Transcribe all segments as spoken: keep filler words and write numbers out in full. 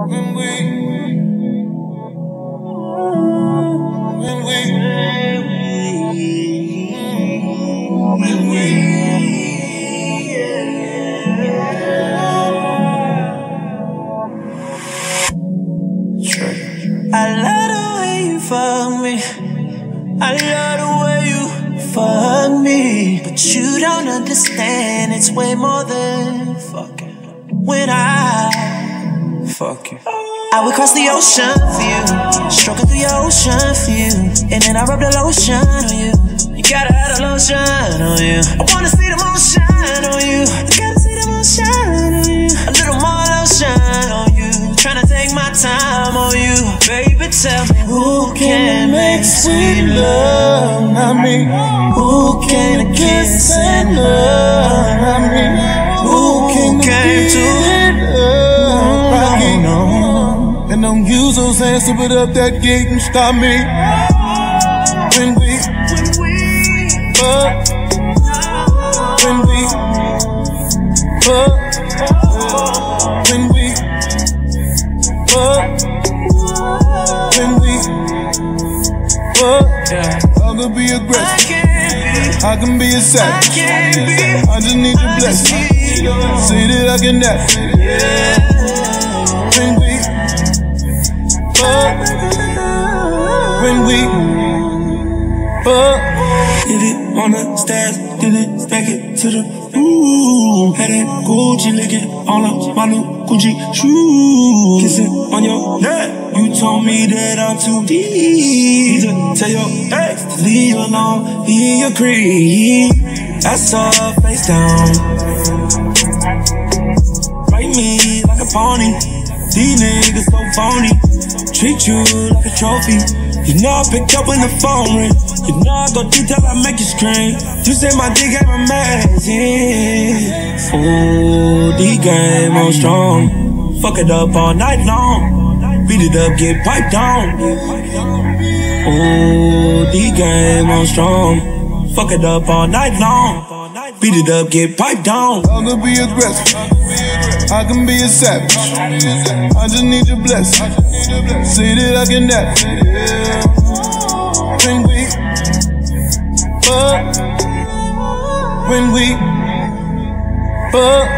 When we, when we, when we, I love the way you fuck me. I love the way you fuck me. But you don't understand, it's way more than fucking. When I fuck you, I would cross the ocean for you, stroking through your ocean for you, and then I rub the lotion on you. You gotta have the lotion on you. I wanna see the moon shine on you. I gotta see the moon shine on you. A little more lotion on you. Tryna take my time on you. Baby, tell me who can make sweet love? Not me. Who can kiss and love? Not me. Who can get to Rocky, no. And don't use those hands to put up that gate and stop me. When we, fuck, when we, fuck, when we, fuck, when we, fuck. I can be aggressive, I can be a savage. I just need your blessing. Say that I can that. When we fuck, when we fuck. Did it on the stairs, did it stack it to the ooh. Had that Gucci licking all up my new Gucci shoes. Kissing on your neck, you told me that I'm too deep. To tell your ex to leave you alone, he agreed. I saw her face down, ride me like a pony. These niggas so phony, treat you like a trophy. You know I pick up when the phone ring. You know I go detail, I make you scream. You say my D game amazing. Ooh, D game on strong. Fuck it up all night long. Beat it up, get piped down. Ooh, D game on strong. Fuck it up all night long. Beat it up, get piped down. I can be aggressive, I can be a savage. I just need your blessing. Say that I can that. When we fuck, when we fuck,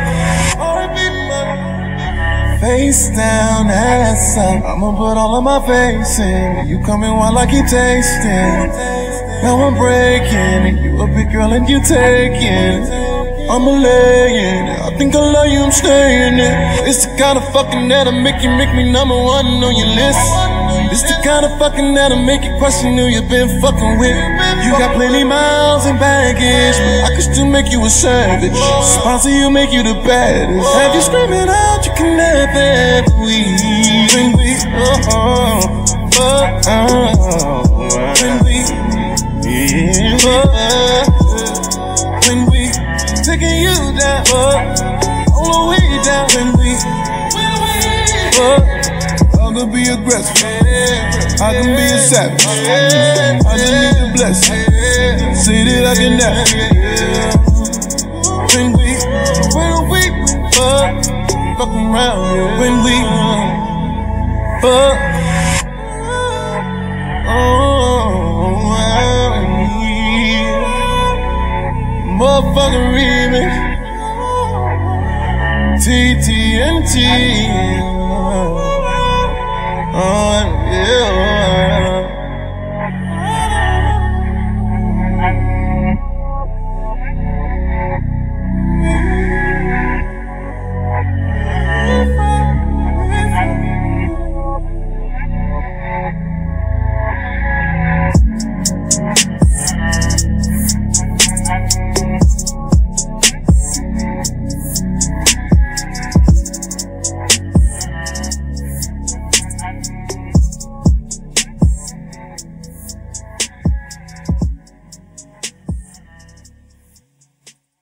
face down, ass up. I'ma put all of my face in. You coming while I keep tasting. Now I'm breaking. You a big girl and you taking. I'm a laying. I think I love you, I'm staying there. It's the kind of fucking that'll make you make me number one on your list. It's the kind of fucking that'll make you question who you've been fucking with. You got plenty miles and baggage, but I could still make you a savage. Sponsor you, make you the baddest. Have you screaming out, you can laugh at we. When we, oh, oh, oh, oh. When we, yeah, oh, when we taking you down, oh, all the way down. When we, oh, I can be aggressive, I can be a savage. I just need your blessing. Say that I can that. When we, when we fuck, fuck around. When we fuck, oh, yeah. Motherfucking remix, T T N T. Oh.